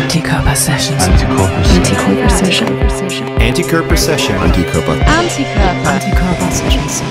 Antikörper Sessions. Antikörper Session. Antikörper Session. Antikörper Sessions.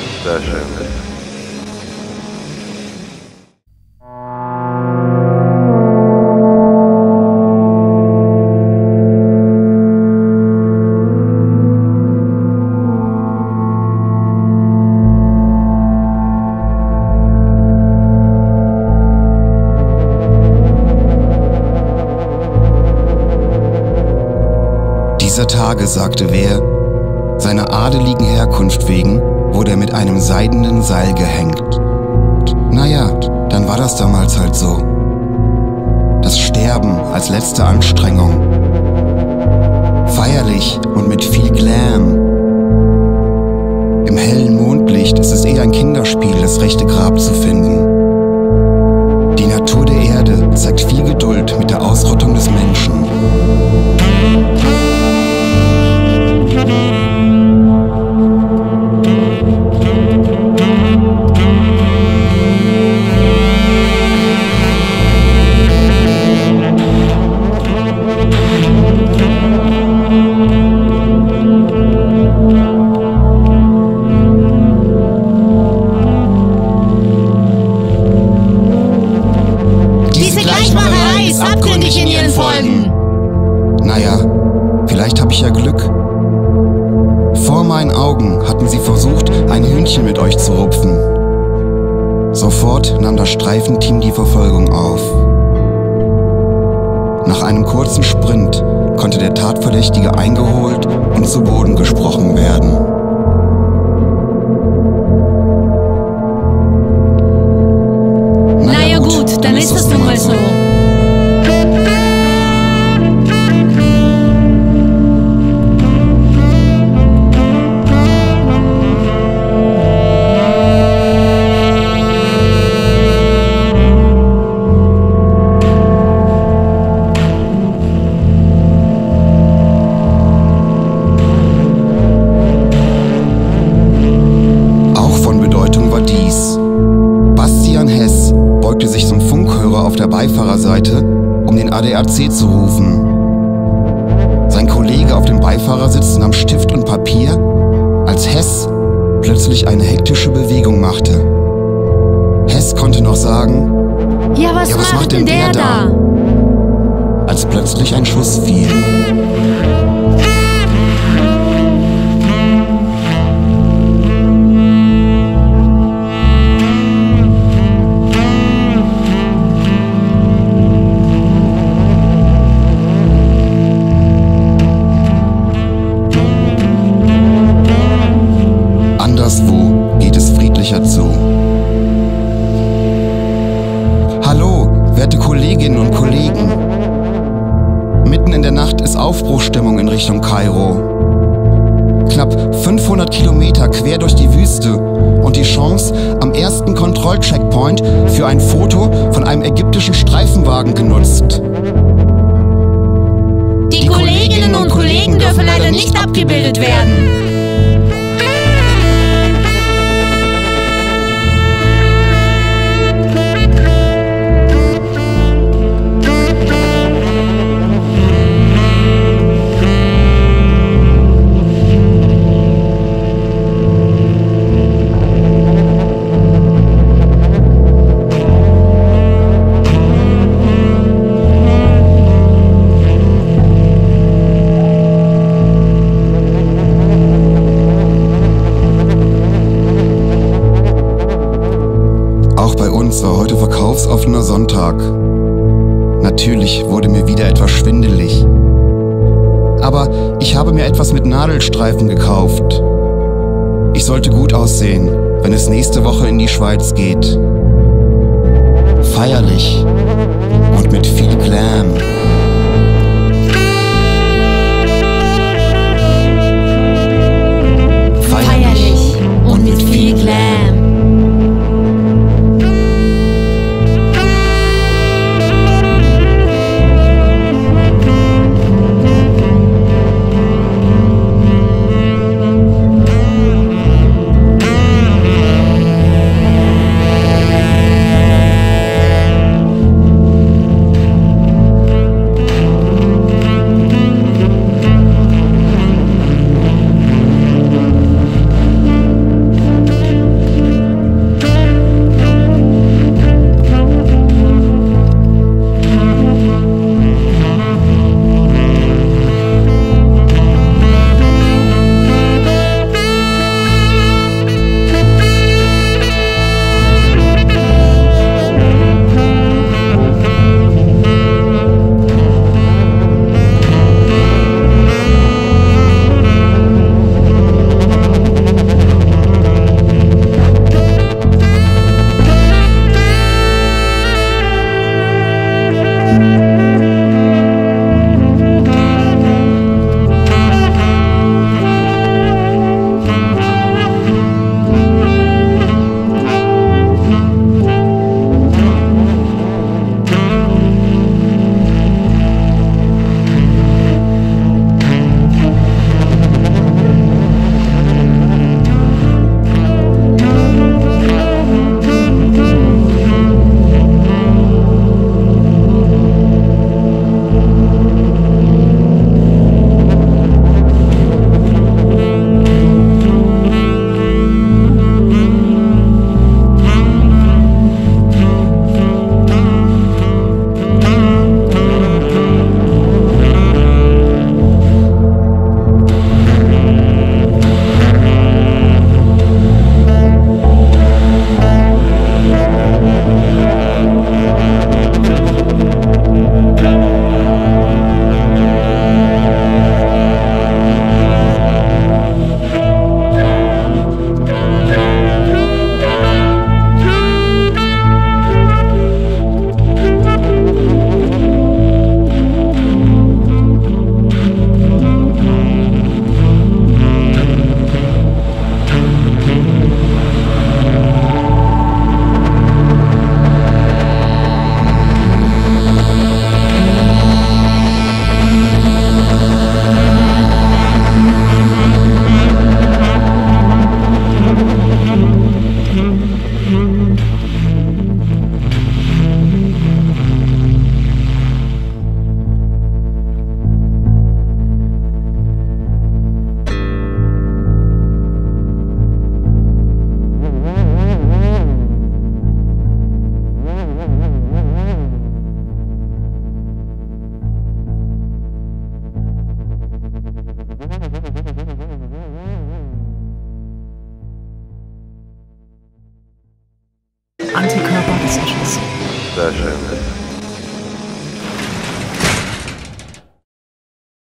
Dieser Tage sagte wer, seiner adeligen Herkunft wegen wurde er mit einem seidenen Seil gehängt. Naja, dann war das damals halt so. Das Sterben als letzte Anstrengung. Feierlich und mit viel Glam. Im hellen Mondlicht ist es eher ein Kinderspiel, das rechte Grab zu finden. Die Natur der Erde zeigt viel Geduld mit der Ausrottung des Menschen. Diese Gleichmacherei ist abgründig in ihren Folgen. Naja, vielleicht habe ich ja Glück. Vor meinen Augen hatten sie versucht, ein Hühnchen mit euch zu rupfen. Sofort nahm das Streifenteam die Verfolgung auf. Nach einem kurzen Sprint konnte der Tatverdächtige eingeholt und zu Boden gesprochen werden. Naja gut, dann ist es nun mal so. Auch von Bedeutung war dies. Bastian Hess beugte sich zum Funkhörer auf der Beifahrerseite, um den ADAC zu rufen. Sein Kollege auf dem Beifahrersitz nahm Stift und Papier, als Hess plötzlich eine hektische Bewegung machte. Hess konnte noch sagen, Ja, was macht denn der da? als plötzlich ein Schuss fiel. Anderswo geht es friedlicher zu. Hallo, werte Kolleginnen und Kollegen. Mitten in der Nacht ist Aufbruchsstimmung in Richtung Kairo. Knapp 500 Kilometer quer durch die Wüste und die Chance, am ersten Kontrollcheckpoint für ein Foto von einem ägyptischen Streifenwagen genutzt. Die Kolleginnen und Kollegen dürfen leider nicht abgebildet werden. Auch bei uns war heute verkaufsoffener Sonntag. Natürlich wurde mir wieder etwas schwindelig. Aber ich habe mir etwas mit Nadelstreifen gekauft. Ich sollte gut aussehen, wenn es nächste Woche in die Schweiz geht. Feierlich